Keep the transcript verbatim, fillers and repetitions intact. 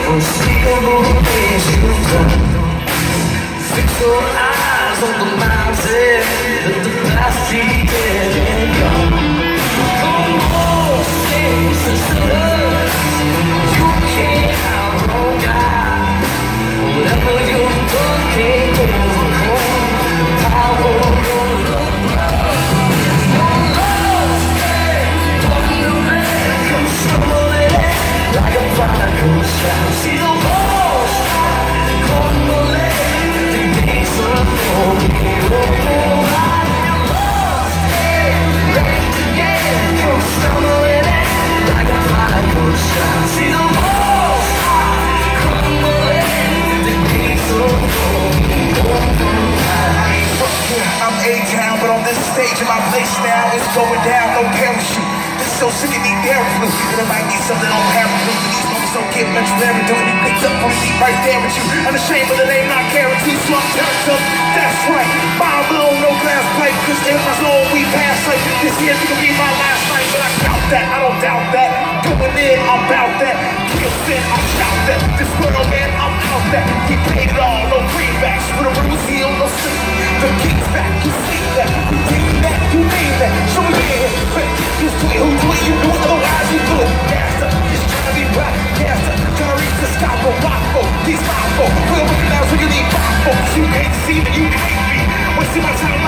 Unspeakable days you come. Fix your eyes on the mountain, let the past be dead and gone. Come on, saints and sinners, you can't outrun God. Whatever you've done can't overcome the power of your love. Your love stands on the man, come stumbling like a prodigal child. See the walls crumbling, the gates are falling. Oh, I am lost and raised again, come stumbling like a prodigal child. See the walls crumbling, the gates are falling. I'm A-Town, but on this stage in my place now, it's going down, no parachute. This is so sick of me therapy. And it might be something on parachute. These moments don't get much better. Doing it picked up on the seat right there with you. Unashamed of the name, not caring too strong. Character, that's right. Mind blown, no glass plate. Cause if I slow, we pass like this year's gonna be my last night. But I doubt that, I don't doubt that. Going in, I'm about that. Kill sin, I'm shout that. This world, man, I'm out that. We paid it all, no greenbacks. For the rules heal, no sleep. The king's back, you see that. You think that, you mean that. So yeah, but just do it, who do it, you do it, otherwise you do it. Master, just trying to be black. Master, trying to reach the sky for rock for these rock for. We'll recognize when you need rock for. You can't see that you hate me. Wasting my time.